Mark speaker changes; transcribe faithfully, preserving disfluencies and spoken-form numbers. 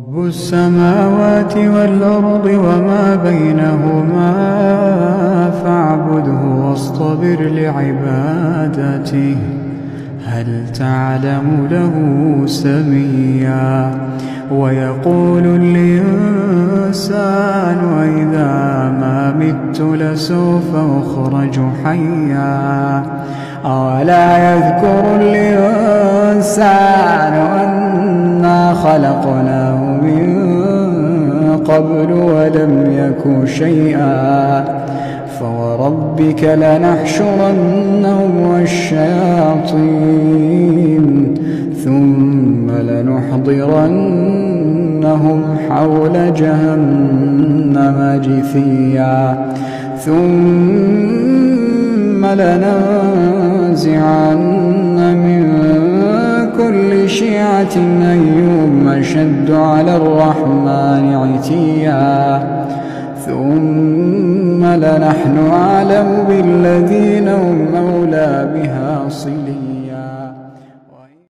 Speaker 1: رب السماوات والأرض وما بينهما فاعبده واصطبر لعبادته هل تعلم له سميا ويقول الإنسان وإذا ما مت لسوف أخرج حيا أولا يذكر الإنسان أنا خلقناه من قبل ولم يك شيئا فوربك لنحشرنهم والشياطين ثم لنحضرنهم حول جهنم جثيا ثم لننزعن من كل شيعة أيهم أشد على الرحمن عتيا ثم لنحن أعلم بالذين هم أولى بها صليا